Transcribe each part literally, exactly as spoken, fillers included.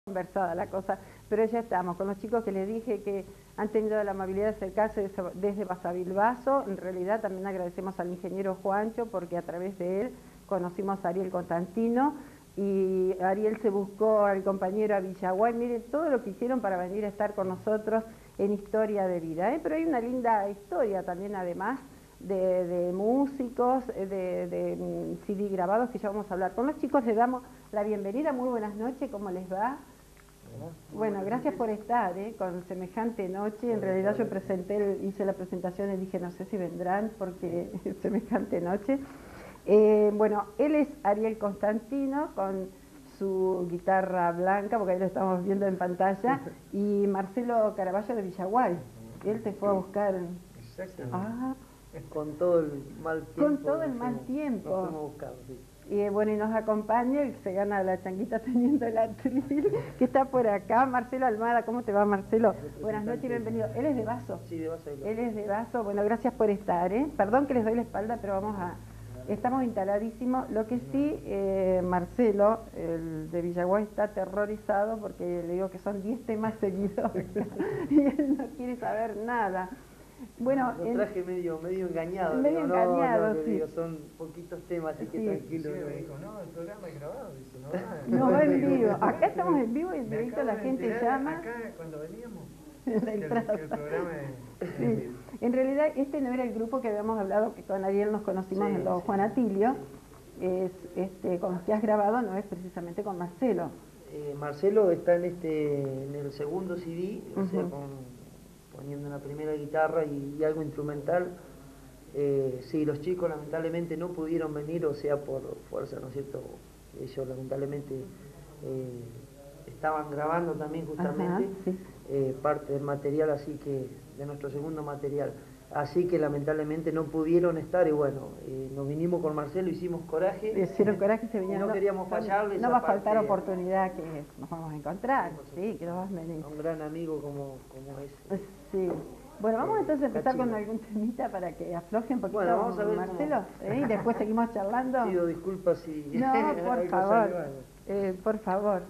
conversada la cosa, pero ya estamos con los chicos que les dije que han tenido la amabilidad de acercarse desde Basavilbaso. En realidad también agradecemos al ingeniero Juancho porque a través de él conocimos a Ariel Constantino y Ariel se buscó al compañero a Villaguay. Miren todo lo que hicieron para venir a estar con nosotros en Historia de Vida, ¿eh? Pero hay una linda historia también, además de, de músicos, de, de C D grabados, que ya vamos a hablar. Con los chicos les damos la bienvenida. Muy buenas noches, ¿cómo les va? Bueno, gracias por estar, ¿eh? Con semejante noche. En realidad yo presenté, hice la presentación y dije no sé si vendrán porque semejante noche. Eh, bueno, él es Ariel Constantino con su guitarra blanca, porque ahí lo estamos viendo en pantalla, y Marcelo Caraballo de Villaguay. Él te fue a buscar. Exactamente. Ah, con todo el mal tiempo. Con todo el mal tiempo. Nos fuimos a buscar, sí. Y bueno, y nos acompaña y se gana la changuita teniendo el atril, que está por acá, Marcelo Almada. ¿Cómo te va, Marcelo? Buenas noches y bienvenido. ¿Él es de Vaso? Sí, de Vaso. Él es de Vaso. Bueno, gracias por estar, ¿eh? Perdón que les doy la espalda, pero vamos a... Estamos instaladísimos. Lo que sí, eh, Marcelo, el de Villaguay, está aterrorizado porque le digo que son diez temas seguidos y él no quiere saber nada. Bueno, lo traje en, medio, medio engañado. Medio digo, engañado, no, no, sí. Digo, son poquitos temas, así que sí. tranquilo. Sí, me dijo, no, el programa es grabado, dice, no va. No, va en vivo. Acá estamos en vivo y en Me directo la acabo de gente enterar llama. Acá cuando veníamos, La que el, entrada. que el programa es... Sí. En realidad este no era el grupo que habíamos hablado, que con Ariel nos conocimos Sí, en los sí. Juan Atilio. Es, este, con los que has grabado no es precisamente con Marcelo. Eh, Marcelo está en este en el segundo C D, o Uh-huh. sea, con, poniendo una primera guitarra y, y algo instrumental. Eh, sí, los chicos lamentablemente no pudieron venir, o sea, por fuerza, ¿no es cierto? Ellos lamentablemente eh, estaban grabando también justamente. Ajá, sí. eh, parte del material, así que de nuestro segundo material. Así que lamentablemente no pudieron estar y bueno, eh, nos vinimos con Marcelo, hicimos coraje. Hicieron coraje y se vinieron. No queríamos fallarles. No va a faltar aparte, oportunidad que nos vamos a encontrar, sí, que nos vas a venir. Un gran amigo como, como es. Sí. Bueno, vamos entonces a empezar Cachino. con algún temita para que afloje un poquito, Bueno, vamos a ver Marcelo, cómo... ¿eh? Y después seguimos charlando. Pido disculpas si... No, por algo favor, sale mal. eh, por favor.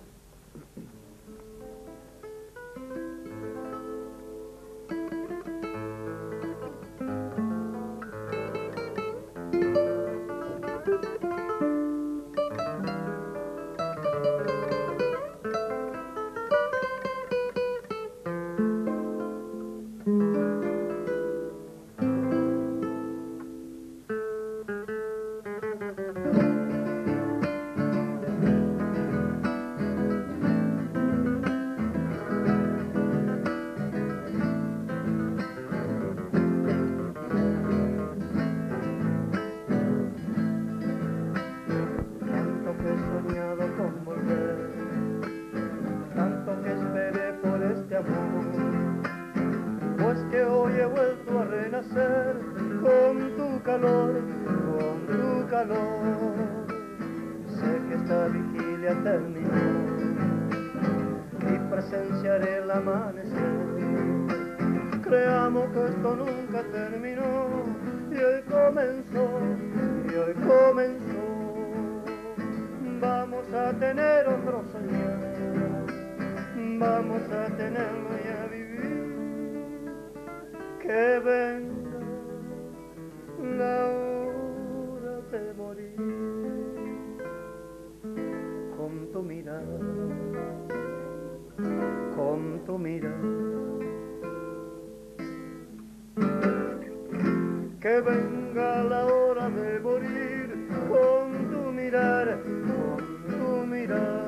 Tanto que he soñado con volver, tanto que esperé por este amor, pues que hoy he vuelto a renacer con tu calor, con tu calor. Sé que esta vigilia terminó y presenciaré el amanecer. Creamos que esto nunca terminó y hoy comenzó, y hoy comenzó. Vamos a tener otro soñar, vamos a tenerlo y a vivir. Que venga la hora de morir. Con tu mirada, con tu mirada. Que venga la hora de morir con tu mirar, con tu mirar.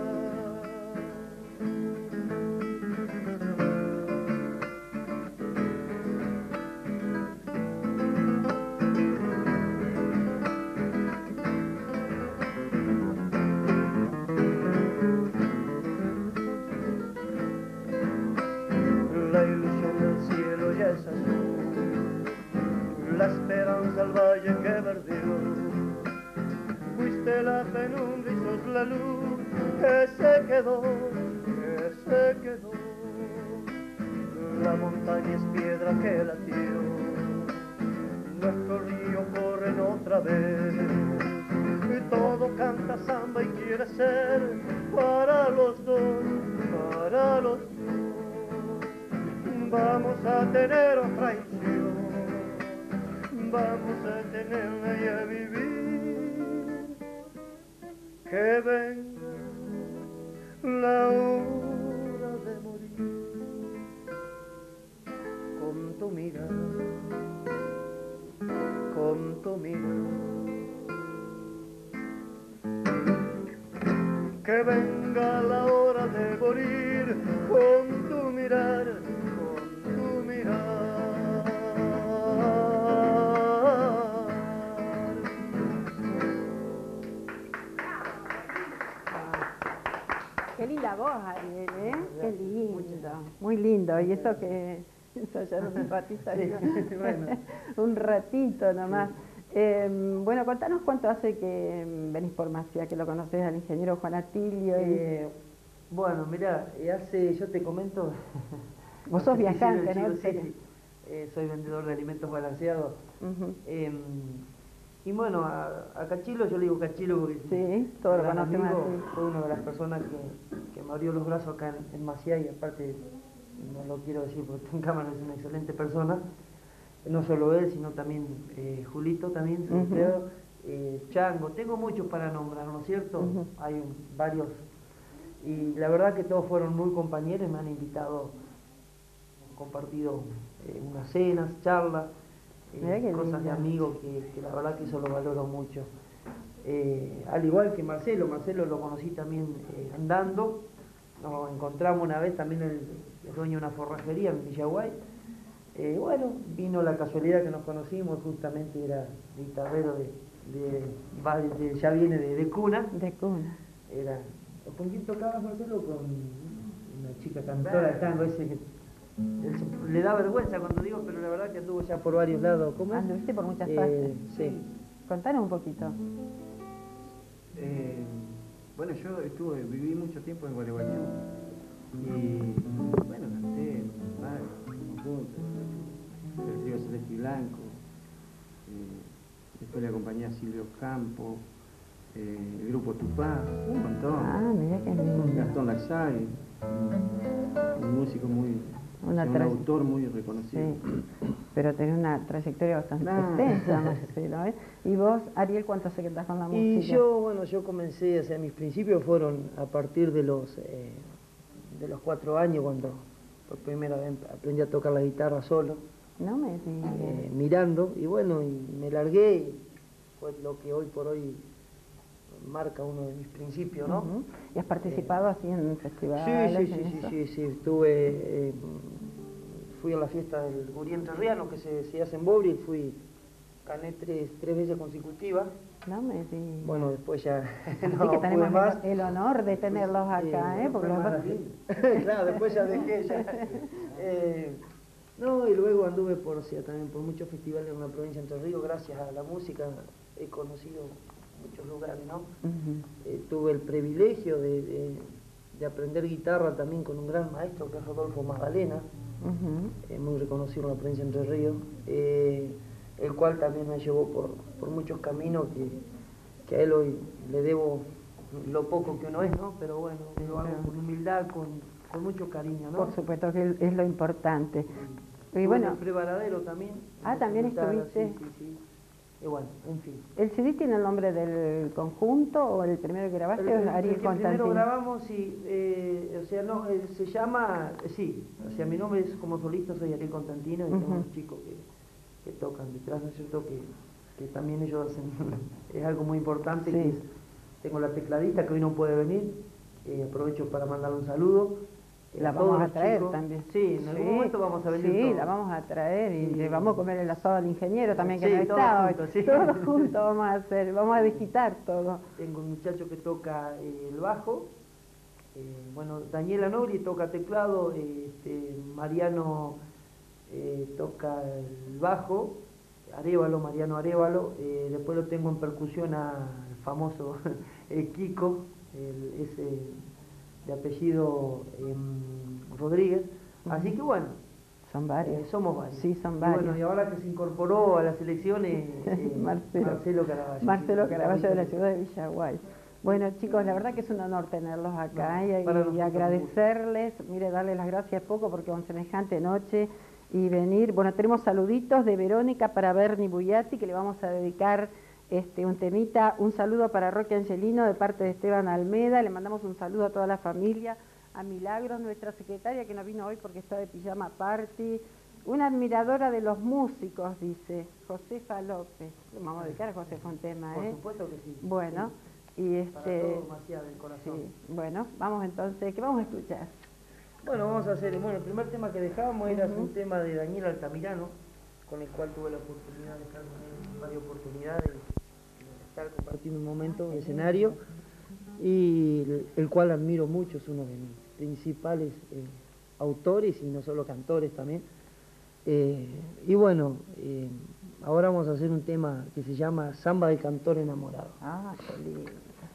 La ilusión del cielo ya es azul, la esperanza al valle que verdió. Fuiste la penumbra y sos la luz que se quedó, que se quedó. La montaña es piedra que latió, nuestro río corre otra vez. Y todo canta samba y quiere ser para los dos, vamos a tener traición, vamos a tenerla y a vivir, que venga la hora de morir, con tu mirada, con tu mirada, que venga la hora de morir, con tu mirar, con tu mirar. Qué linda voz, Ariel, ¿eh? Qué lindo, muy lindo. Y eso que ensayaron un ratito, digo, Bueno. un ratito nomás. Eh, bueno, contanos cuánto hace que venís por Maciá, que lo conoces al ingeniero Juan Atilio. Y... Eh, bueno, mirá, eh, hace, yo te comento... Vos sos Chico, viajante, ¿no? sí, sí. Eh, soy vendedor de alimentos balanceados. Uh-huh. Eh, y bueno, a, a Cachilo, yo le digo Cachilo porque sí, todo lo gran conocemos amigo, así. fue una de las personas que, que me abrió los brazos acá en, en Maciá, y aparte, no lo quiero decir porque en cámara es una excelente persona. No solo él, sino también eh, Julito, también, su Uh-huh. empleado, eh, Chango, tengo muchos para nombrar, ¿no es cierto? Uh-huh. Hay un, varios, y la verdad que todos fueron muy compañeros, me han invitado, hemos compartido eh, unas cenas, charlas, eh, Mirá qué cosas de lindo. amigos que, que la verdad que eso lo valoro mucho. Eh, al igual que Marcelo, Marcelo lo conocí también eh, andando, nos encontramos una vez también el, el dueño de una forrajería en Villaguay. Eh, bueno, vino la casualidad que nos conocimos, justamente era guitarrero de, de, va de- de- ya viene de, de cuna. De cuna. Era, ¿con quién tocabas, Marcelo? Con una chica cantora de tango, ese que él se- le da vergüenza cuando digo, pero la verdad que anduvo ya por varios lados. ¿Cómo es? Anduviste por muchas Eh, partes. sí. Contanos un poquito. Eh, bueno, yo estuve, viví mucho tiempo en Gualeguaychú y bueno, canté en varios conjuntos, el trío Celeste y Blanco, eh, después le acompañé a Silvio Campo, eh, el grupo Tupá, un montón, Ah, mirá qué lindo. Gastón Laxay, un, un músico muy, Una un tra- autor muy reconocido. Sí, pero tenés una trayectoria bastante Ah. extensa, Marcelo, ¿eh? Y vos, Ariel, ¿cuánto hace que estás con la música? Y yo, bueno, yo comencé, o sea, mis principios fueron a partir de los eh, de los cuatro años, cuando por primera vez aprendí a tocar la guitarra solo, No me digas. eh, mirando, y bueno, y me largué, y fue lo que hoy por hoy marca uno de mis principios, ¿no? Ujú. ¿Y has participado así en Sí, festivales? sí, sí, en sí, eso? sí, sí, estuve, eh, fui a la fiesta del Gurí Entrerriano que se, se hace en Bobril, fui, gané tres, tres veces consecutivas, No me digas. bueno, después ya Así no que pude tenemos más. el, el honor de tenerlos acá, ¿eh? Porque los dos- Claro, después ya dejé ya. Eh, no, y luego anduve por, o sea, también por muchos festivales en la provincia de Entre Ríos, gracias a la música he conocido muchos lugares, ¿no? Ujú. Eh, tuve el privilegio de, de- de aprender guitarra también con un gran maestro que es Rodolfo Magdalena, Ujú. eh, muy reconocido en la provincia de Entre Ríos, eh, el cual también me llevó por, por muchos caminos que, que a él hoy le debo lo poco que uno es, ¿no? Pero bueno, lo hago con humildad, con, con mucho cariño, ¿no? Por supuesto que es- es lo importante. Y Estuve bueno, en el Prevaradero también. Ah, en también guitarra, estuviste. Sí, sí, sí. Y bueno, en fin. ¿el C D tiene el nombre del conjunto o el primero que grabaste El, o el- es el Ariel que primero Constantino? grabamos, sí, eh, o sea, no, eh, se llama, eh, sí, o sea, mi nombre es como solista, soy Ariel Constantino, y tengo Ujú. unos chicos que, que tocan detrás, ¿no es cierto? Que, que también ellos hacen, es algo muy importante, Sí. que es- tengo la tecladista que hoy no puede venir, eh, aprovecho para mandarle un saludo. eh, La todos vamos a los traer chicos. también. Sí, en algún momento vamos a venir Sí, todos. la vamos a traer y Sí. le vamos a comer el asado al ingeniero también que Sí, no todos está. juntos, sí. Todos juntos vamos a hacer, vamos a digitar todo. Tengo un muchacho que toca eh, el bajo, eh, bueno, Daniela Nogli toca teclado, eh, este, Mariano eh, toca el bajo, Arévalo, Mariano Arévalo, eh, después lo tengo en percusión al famoso eh, Kiko, el- ese de apellido em, Rodríguez, así que bueno, Son varios. eh, somos varios. Sí, son Y varios. bueno, y ahora que se incorporó a las elecciones, eh, Marcelo. Marcelo Caraballo. Marcelo sí, Caraballo de la sí. ciudad de Villaguay. Bueno, chicos, la verdad que es un honor tenerlos acá No, y, para y nosotros agradecerles, mire, darles las gracias poco porque con semejante noche y venir. Bueno, tenemos saluditos de Verónica para Berni Buyati, que le vamos a dedicar este, un temita, un saludo para Roque Angelino de parte de Esteban Almeda, le mandamos un saludo a toda la familia, a Milagros, nuestra secretaria que no vino hoy porque está de pijama party, una admiradora de los músicos, dice Josefa López. Le vamos a dedicar a Josefa un tema, Por ¿eh? supuesto que sí. Bueno, Sí. y Para este... todo demasiado del corazón. Sí, bueno, vamos entonces, ¿qué vamos a escuchar? Bueno, vamos a hacer, bueno, el primer tema que dejábamos era Ujú. un tema de Daniel Altamirano, con el cual tuve la oportunidad de estar con él en varias oportunidades, de estar compartiendo un momento de escenario, y el, el cual admiro mucho, es uno de mis principales eh, autores y no solo cantores también. Eh, y bueno, eh, ahora vamos a hacer un tema que se llama Samba del Cantor Enamorado. Ah, qué lindo.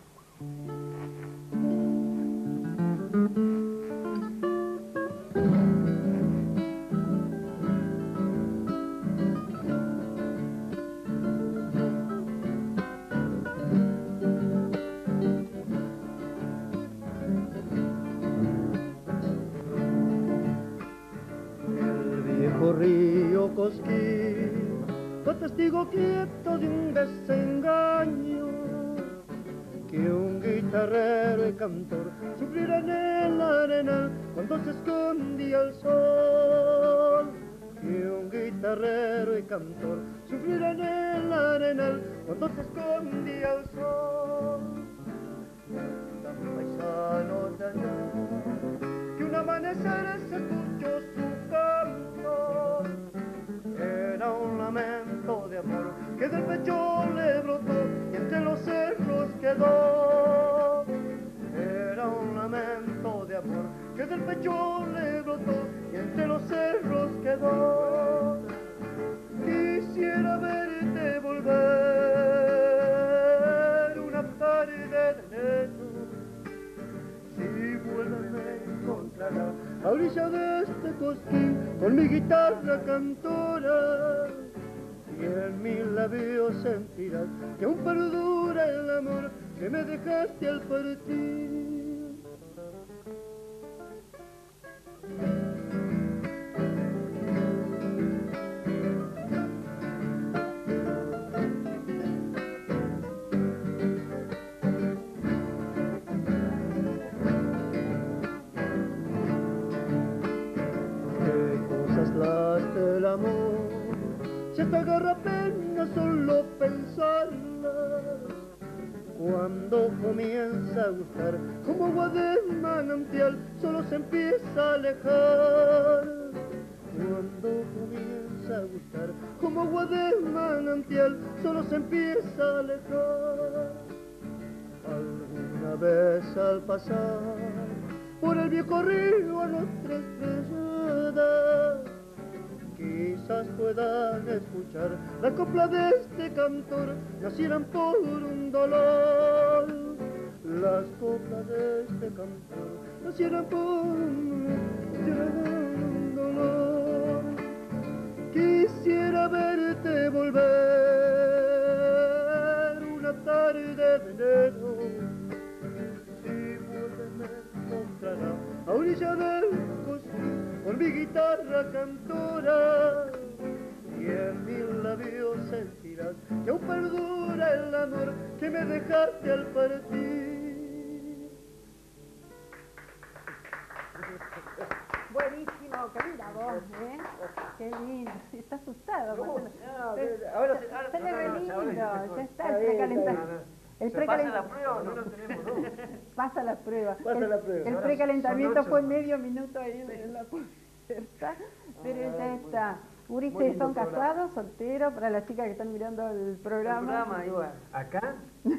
El viejo río Cosquín fue testigo quieto de un desengaño, que un guitarrero y cantor sufrieran en la arena cuando se escondía el sol. Que un guitarrero y cantor sufrieran en la arena cuando se escondía el sol. Tan paisanos de allá, que un amanecer se escuchó su canto. Era un lamento de amor que del pecho le brotó y entre los cerros quedó. Era un lamento de amor que del pecho le brotó y entre los cerros quedó. Quisiera verte volver una tarde de enero. Si vuelves me encontrará a orilla de este cosquín con mi guitarra cantora, y en mis labios sentirás que aún perdura el amor que me dejaste al partir. Las del amor, si esta agarra pena solo pensarlas, cuando comienza a gustar como agua de manantial solo se empieza a alejar. Cuando comienza a gustar como agua de manantial solo se empieza a alejar. Alguna vez al pasar por el viejo río a nuestra estrellada, quizás puedan escuchar la copla de este cantor, nacieran por un dolor. Las coplas de este cantor nacieran por un dolor. Quisiera verte volver una tarde de enero. Si vuelves me encontrará a orilla del cosquín con mi guitarra cantora, y en mis labios sentirás que aún perdura el amor que me dejaste al partir. Buenísimo, qué linda voz, ¿eh? Qué lindo. Sí, está asustado. No, Marcelo. no, Se- ahora se- ahora- sale no, re no, no, lindo, ahora ya ya está Está el bien, está precalentamiento. El ¿Se pasa precalen- la prueba o no lo tenemos? No. Pasa la prueba. Pasa el, la prueba. el Ahora precalentamiento son ocho. fue medio minuto ahí en, en la puerta, pero Ah, ya bueno. está. Muy ¿Ustedes lindo son programa. casados, solteros? Para las chicas que están mirando el programa. El programa, y bueno. ¿Acá?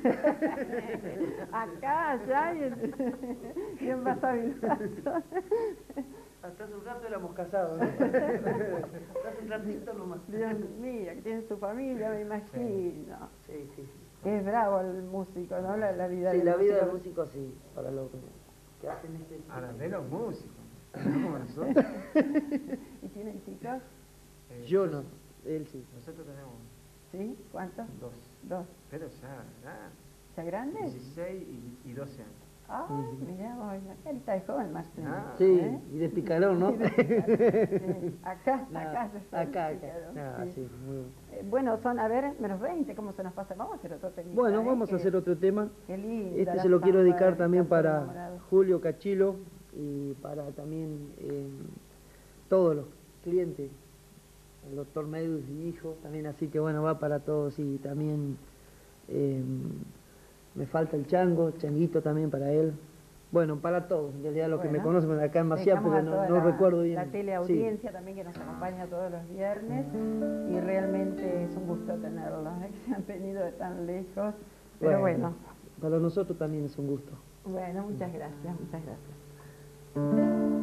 Acá, allá y en, y en Basavilbaso. Hasta hace un rato éramos casados, ¿no? Hasta hace un ratito nomás. Dios mío, que tienen su familia, me imagino. Sí, sí, sí. Es bravo el músico, ¿no? La, la vida Sí, del la vida del músico. músico sí, para lo que, que hacen este... Ahora, de los músicos. No como nosotros. ¿Y tienen chicos? Eh, Yo no, él sí. Nosotros tenemos ¿Sí? ¿Cuántos? dos. Dos. Pero ya, ya. ¿Ya grande? dieciséis y, y doce años. Ah, mirá vos, la carita de joven, Martín. Ah, Sí, ¿Eh? y de picarón, ¿no? Sí, de picarón, sí. Acá, Nah, acá se está acá, acá. picarón, Ah, sí. sí, muy bien. Eh, Bueno, son, a ver, menos veinte, ¿cómo se nos pasa? Vamos a hacer otro temita. Bueno, ¿eh? vamos a Que- hacer otro tema. Qué lindo. Este la se lo quiero samba dedicar del también cantor para enamorado. Julio Cachilo y para también eh, todos los clientes, el doctor Medus y hijo, también así que bueno, va para todos y también eh, me falta el chango, changuito también para él. Bueno, para todos, en realidad los que me Bueno, conocen acá en Maciá, dedicamos porque a no, toda no la, recuerdo bien. La Sí. teleaudiencia también que nos acompaña todos los viernes y realmente es un gusto tenerlos, ¿eh? Que se han venido de tan lejos. Pero bueno, Para nosotros también es un gusto. bueno, muchas gracias, muchas gracias.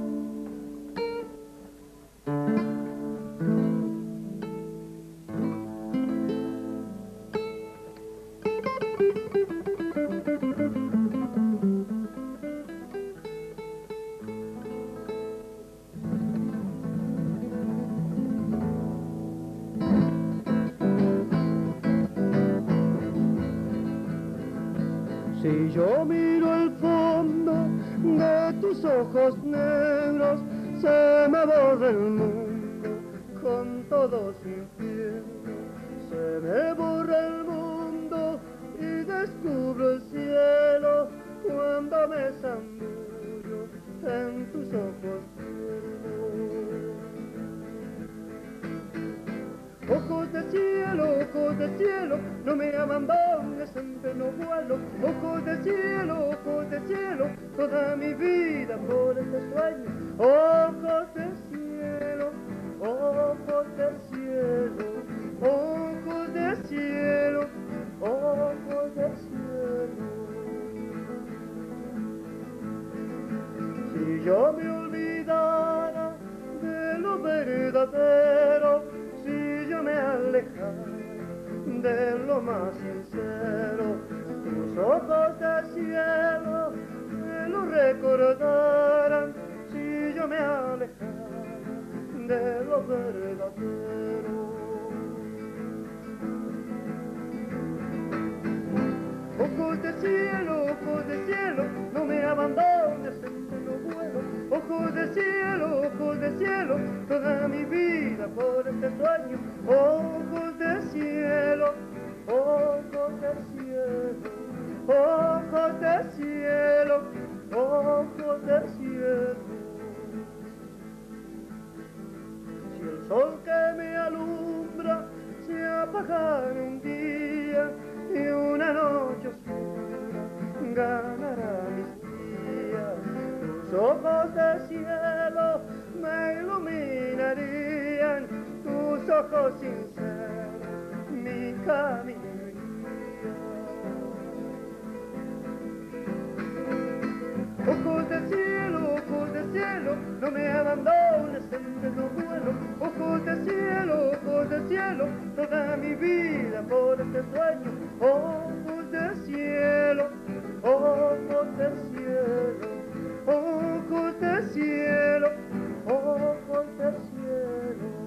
Si yo miro el fondo de tus ojos negros, se me borra el mundo con todo su infierno. Se me borra el mundo y descubro el cielo cuando me zambullo en tus ojos tiernos. Ojos de cielo, ojos de cielo, no me abandones en pleno vuelo. Ojos de cielo, ojos de cielo, toda mi vida por este sueño. Ojos de cielo, ojos de cielo, ojos de cielo, ojos de cielo. Si yo me olvidara de lo verdadero, si yo me alejara de lo más sincero, tus ojos de cielo me lo recordaran. Si yo me alejara de lo verdadero. Ojos de cielo, ojos de cielo, no me abandones en pleno vuelo. Ojos de cielo, ojos de cielo, toda mi vida por este sueño. Ojos de cielo, ojos de cielo, ojos de cielo, ojos de cielo. Si el sol que me alumbra se apagara un día y una noche oscura ganará mis días, tus ojos de cielo me iluminarían, tus ojos sinceros mi camino guían. Ojos de cielo, ojos de cielo, no me abandones en pleno vuelo. Ojos de cielo, ojos de cielo, toda mi vida por este sueño. Ojos de cielo, ojos de cielo, ojos de cielo, ojos de cielo.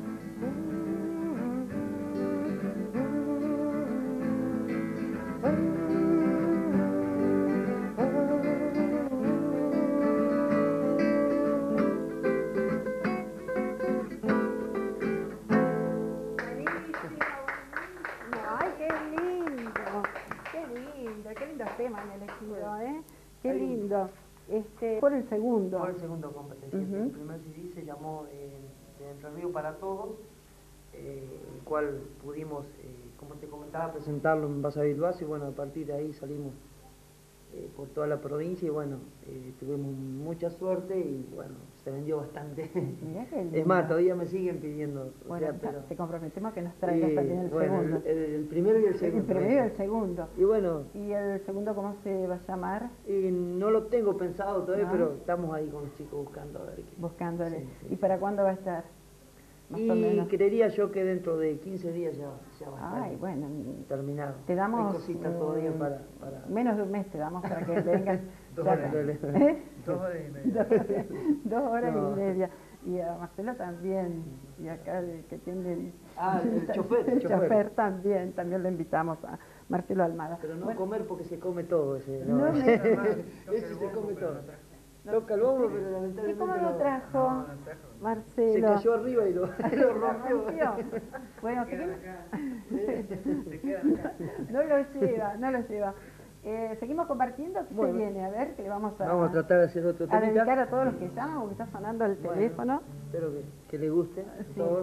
Ay, qué lindo, qué lindo, qué lindo tema han elegido, ¿eh? Qué lindo. Este, por el segundo. Por el segundo competencia. Ujú. El primer C D se llamó eh, de Entre Ríos para Todos, eh, el cual pudimos, eh, como te comentaba, presentarlo en Basa Bilbao y bueno, a partir de ahí salimos eh, por toda la provincia y bueno, eh, tuvimos mucha suerte y bueno, se vendió bastante. Mirá qué lindo. Es más, todavía me siguen pidiendo. o Bueno, sea, pero, te comprometemos que nos traigas Sí, también el bueno, segundo. el, el primero y el segundo. El primero y el segundo. Y bueno, ¿Y el segundo cómo se va a llamar? y no lo tengo pensado todavía, ¿No? pero estamos ahí con los chicos buscando a ver qué. Buscándole. Sí, sí. ¿Y para cuándo va a estar? Más o Y menos. creería yo que dentro de quince días ya, ya va a estar Ay, bueno, terminado. te damos Hay cositas todavía mm, para, para... menos de un mes te damos para que vengas. Dos Ya horas. está. ¿Eh? Dos horas y media. Dos horas, dos horas No. y media. Y a Marcelo también, y acá el que tiene el, Ah, el chofer, el el chofer. chofer también, también lo invitamos a Marcelo Almada. Pero no Bueno, comer porque se come todo ese. No No, me- ese se come todo. Toca el bombo, pero ¿y lamentablemente cómo lo no- trajo No, no trajo. Marcelo? se cayó arriba y lo, lo ¿Lo rompió. rompió? Bueno, Se quedan seguimos- acá. Se quedan acá. no lo lleva, no lo lleva. Eh, seguimos compartiendo, ¿qué Bueno. se viene? A ver, que le vamos a, Vamos a tratar de hacer otro a temita. dedicar a todos los que llaman, porque está sonando el Bueno, teléfono. Espero que, que les guste a Sí. todos.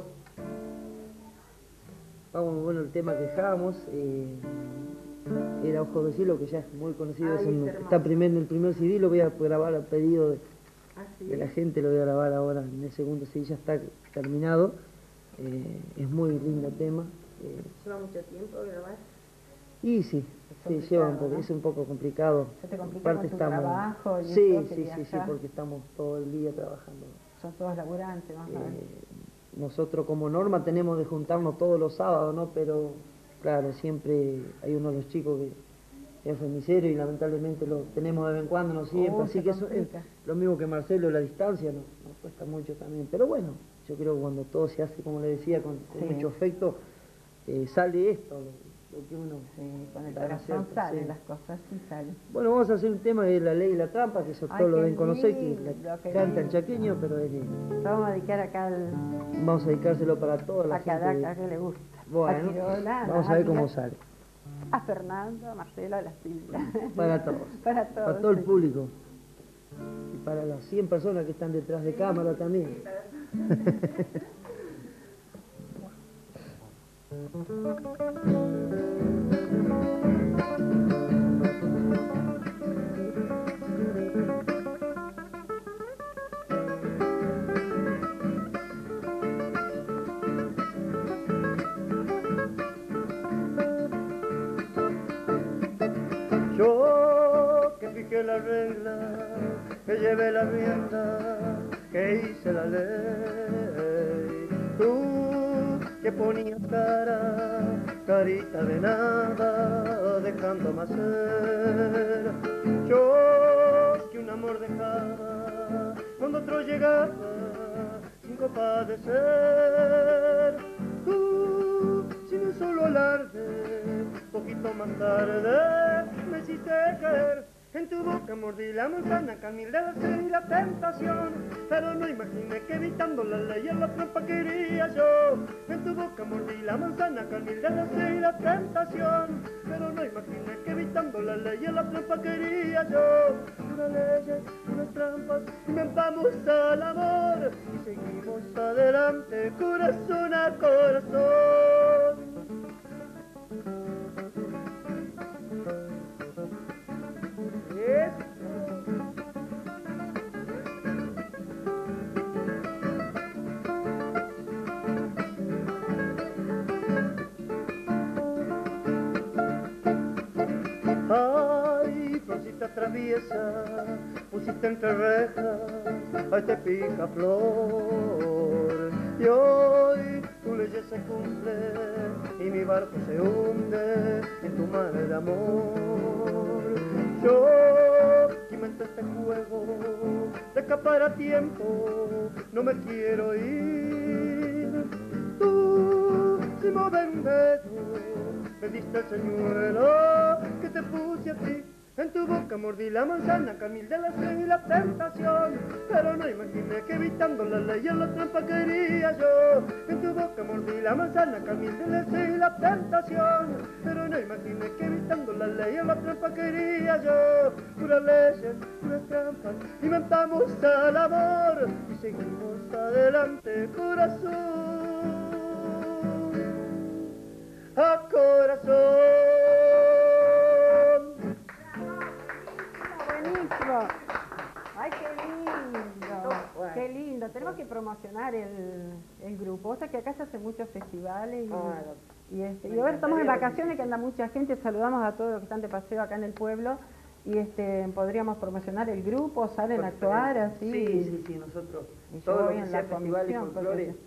Vamos, bueno, el tema que dejábamos eh, era Ojos de Cielo, que ya es muy conocido, Ay, es un- es hermoso. está primer, en el primer C D, lo voy a grabar a pedido de, Así de la es. gente, lo voy a grabar ahora en el segundo C D, ya está terminado. Eh, es muy lindo tema. eh, ¿Lleva mucho tiempo grabar? y sí, sí, complicado, lleva un poco, ¿no? es un poco complicado. ¿Se te complica con tu trabajo y sí, eso que sí, sí, sí, viajás? porque estamos todo el día trabajando. Son todos laburantes, más o menos. Eh, nosotros como norma tenemos de juntarnos todos los sábados, ¿no? Pero claro, siempre hay uno de los chicos que es remisero y lamentablemente lo tenemos de vez en cuando, no siempre, Oh, así se que eso es complica. lo mismo que Marcelo, la distancia nos, nos cuesta mucho también. Pero bueno, yo creo que cuando todo se hace, como le decía, con, con Sí. mucho afecto, eh, sale esto, lo, lo que uno... Sí, con el da, ¿no es corazón cierto? salen Sí. las cosas, sí salen. Bueno, vamos a hacer un tema de La Ley y la Trampa, que eso Ay, todos lo qué deben conocer, que lindo, la qué canta en lindo. chaqueño, pero es lindo. Lo vamos a dedicar acá al, Vamos a dedicárselo para toda la a gente. Cadaca, que le gusta. Bueno, a Quirola, a vamos a ver Nadia, cómo sale. A Fernando, a Marcelo, a la Silvia. Para todos. Para todos. Para todo el sí. público. Y para las cien personas que están detrás de cámara también. Yo que fijé la regla, que llevé la rienda, que hice la ley. Tú que ponías cara, carita de nada, dejándome hacer. Yo que un amor dejaba, cuando otro llegaba, sin compadecer. Tú, sin un solo alarde, poquito más tarde me hiciste caer. En tu boca mordí la manzana, camil de la sed y la tentación. Pero no imaginé que evitando la ley en la trampa quería yo. En tu boca mordí la manzana, camil de la sed y la tentación. Pero no imaginé que evitando la ley en la trampa quería yo. Unas leyes, unas trampas, inventamos al amor y seguimos adelante, corazón a corazón. Ay, florcita traviesa, pusiste entre rejas a este picaflor. Y hoy tu ley se cumple y mi barco se hunde en tu mar de amor. Yo que inventé este juego de escapar a tiempo, no me quiero ir. Tú, sin mover un dedo, me diste el señuelo que te puse a ti. En tu boca mordí la manzana, camil de la sed y la tentación. Pero no imaginé que evitando la ley en la trampa quería yo. En tu boca mordí la manzana, camil de la sed y la tentación. Pero no imaginé que evitando la ley en la trampa quería yo. Puras leyes, puras trampas, inventamos al amor y seguimos adelante, corazón a corazón. Buenísimo. Ay, qué lindo. Qué lindo. Tenemos que promocionar el, el grupo. O sea que acá se hacen muchos festivales y, Ah, y, este, me y ahora estamos en encantaría vacaciones, que anda mucha gente. Saludamos a todos los que están de paseo acá en el pueblo. Y este, podríamos promocionar el grupo, salen a actuar así. Sí, sí, sí, nosotros. Y yo Todo lo voy que en sea la festival y comisión, folclore.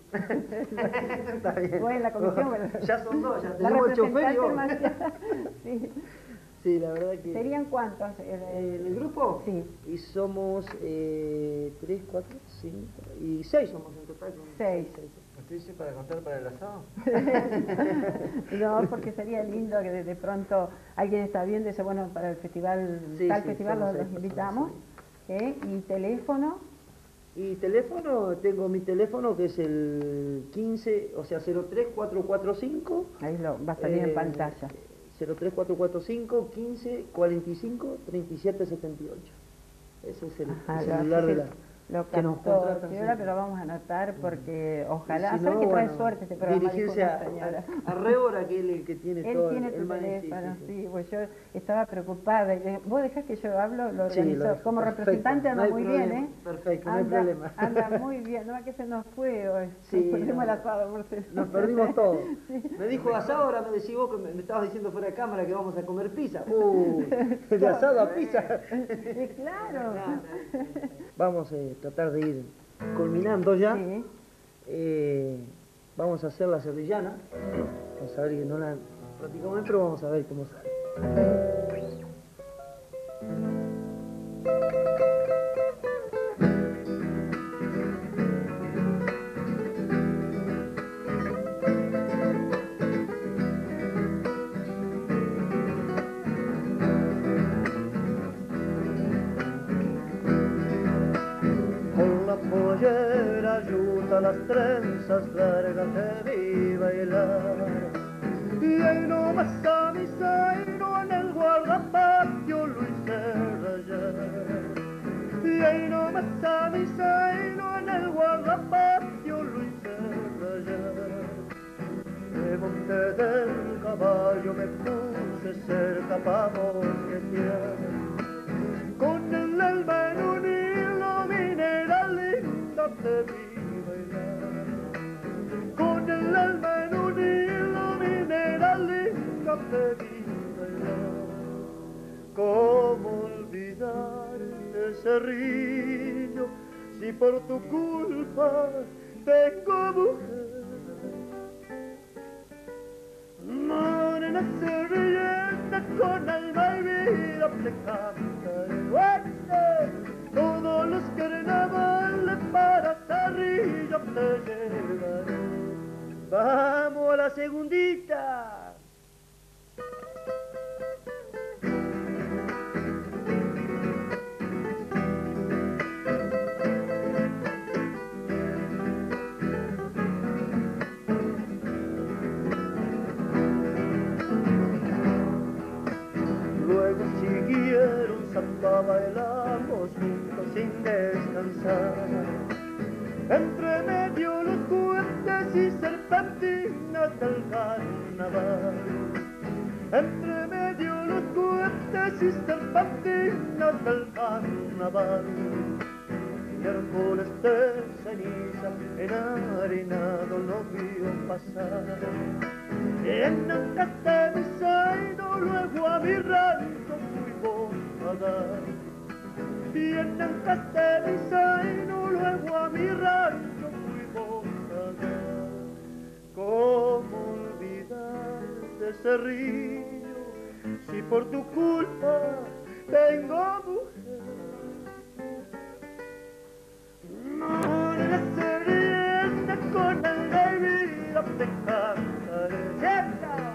Está bien. Voy en la comisión. pero- Ya son dos, ya La tenemos el chofer y representante vos. María. Sí. Sí, la verdad que... ¿Serían cuántos? Eh, ¿En el grupo? Sí. Y somos eh, tres, cuatro, cinco y seis somos en total. Seis. ¿Usted dice para contar para el asado? No, porque sería lindo que de, de pronto alguien está viendo y dice, bueno, para el festival, Sí, tal sí, festival somos los, seis los personas, invitamos. ¿Eh? ¿Y teléfono? Y teléfono, tengo mi teléfono que es el quince, o sea, cero tres cuatro cuatro cinco. Ahí lo va a salir en eh, pantalla. cero tres cuatro cuatro cinco, quince, cuarenta y cinco, treinta y siete, setenta y ocho. Ese es el, Ajá, el lo- celular de sí, la... Lo que nos captó, contratan señora, siempre. pero vamos a anotar porque ojalá, Y si ¿sabe no, que trae bueno, suerte este programa? Dijo dirigirse una a, señora. a, a Rebora, que él es el que tiene Él todo. tiene el tu manejo, teléfono, sí, sí, pues yo estaba preocupada y le dije, vos dejás que yo hablo, lo Sí, organizo. lo dejo, Como perfecto, representante anda no hay muy problema, bien, ¿eh? perfecto, no hay anda, problema. Anda muy bien, no, que se nos fue hoy. Sí, Nos perdimos no, el asado, Marcelo. Nos perdimos todo. Sí. Me dijo asado, ahora me decís vos que me, me estabas diciendo fuera de cámara que vamos a comer pizza. Uh, de asado a pizza. Y claro. Vamos a eh, tratar de ir culminando ya. Sí. Eh, vamos a hacer la sevillana. Vamos a ver que no la practicamos bien, pero vamos a ver cómo sale. Con la pollera ayuda las trenzas largas de mi bailar. Y ahí nomás a mi zaino en el guardapatio lo hice rayar. Y ahí nomás a mi zaino en el guardapatio lo hice rayar. Me monté del caballo, me puse cerca pa' mosquetear. Con el alma en un hilo, minera linda te vi bailar. Con el alma en un hilo, minera linda te vi bailar. ¿Cómo olvidar ese río si por tu culpa tengo mujer? Morena serpiente con alma y vida te cantaré. ¡Fuerte! Todos los carnavales para Cerrillo te llevaré. Vamos a la segundita. Luego siguieron samba, bailamos juntos sin descansar. Entre medio los puentes y serpentinas del carnaval. Entre medio los puentes y serpentinas del carnaval. Miércoles de ceniza enharinado lo vio pasar. En Ancaste mi zaino, luego a mi rancho fuimos a dar. Y en Ancaste mi zaino, luego a mi rancho fuimos a dar. ¿Cómo olvidar de ese río si por tu culpa tengo mujer? Morena serpiente con el de vida te cantaré. ¡Siempre!